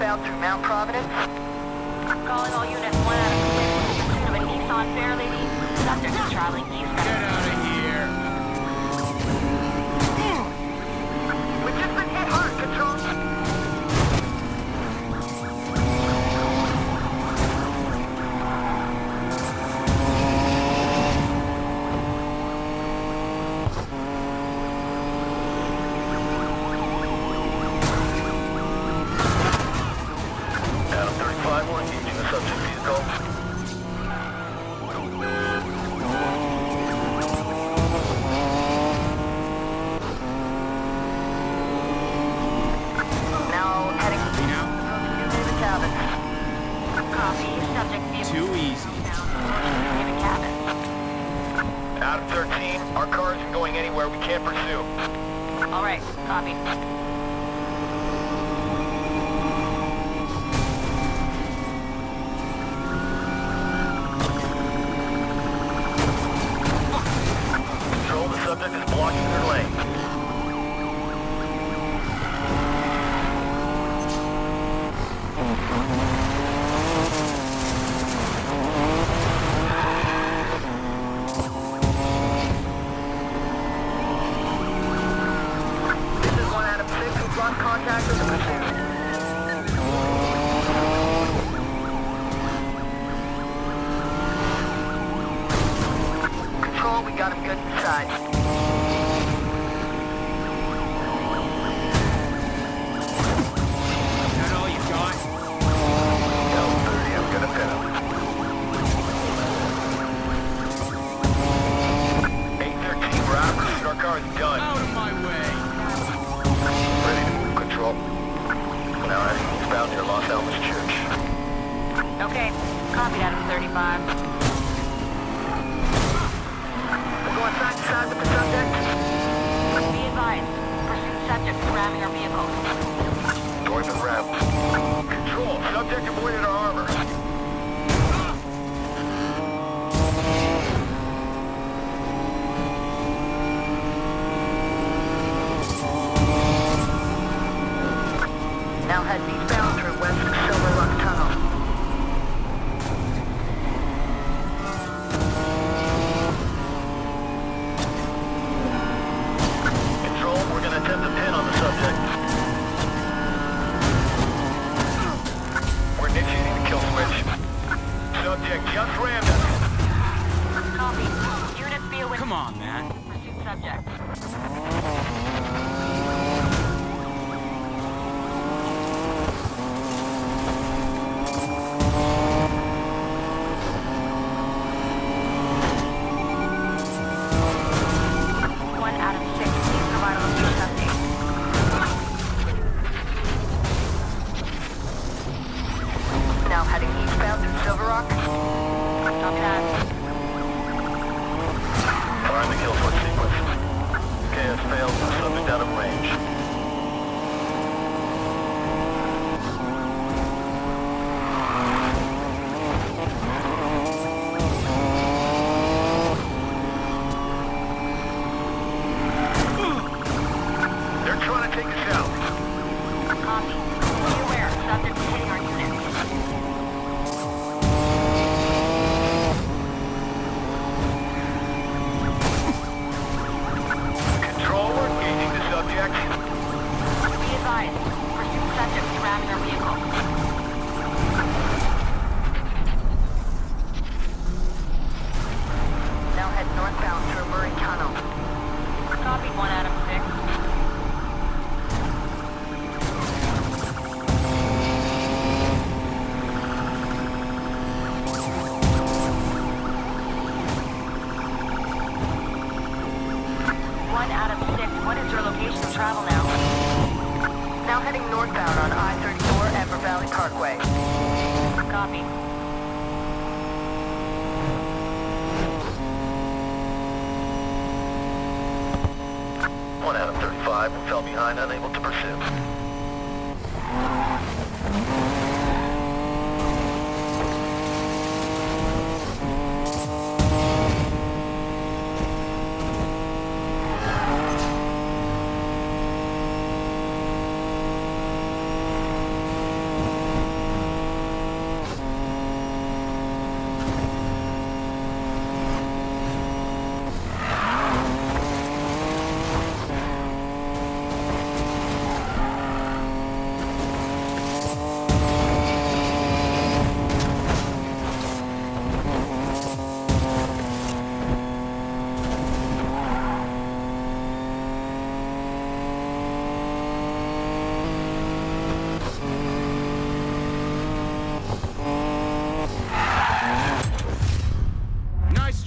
northbound through Mount Providence. Calling all units 1 out of 6. Pursuit of a Nissan Fairlady. Subject is traveling eastbound. Get out of here! We've just been hit hard, Control. Adam 35, we're engaging the subject vehicle. Too easy. Adam 13, our car isn't going anywhere. We can't pursue. All right, copy. Control, the subject is blocking their lane. Lost contact with the pursuit. Control, we got him good inside. Is that all you got? L30, I'm gonna pin him. 813, we're out of pursuit. Our car is done. Out of my way! Ready to move, Control. Now heading eastbound near Los Alamos Church. Okay, copy that at 35. We're going side to side with the subject. Be advised, pursuit subject is ramming our vehicle. Going to ramp. Control, subject avoided our armor. Now head eastbound through West Silver Rock Tunnel. Control, we're gonna attempt a pin on the subject. We're initiating the kill switch. Subject just rammed us. Copy. Units be aware. Come on, man. Pursuit subject. Now heading eastbound through Silver Rock. Copy that. Fire in the kill switch sequence. KS failed, subject out of range. They're trying to take us out. Copy. Be aware, subject is hitting our unit. Control, we're engaging the subject. Be advised, pursuit subject is ramming our vehicle. Now head northbound through Murray Tunnel. Copy 1 out of 6. What is your location of travel now? Now heading northbound on I-34 Ever Valley Parkway. Copy. One Adam 35 fell behind, unable to pursue.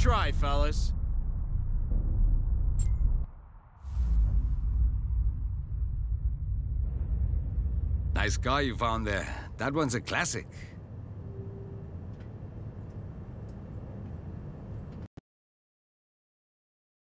try, fellas. Nice car you found there. That one's a classic.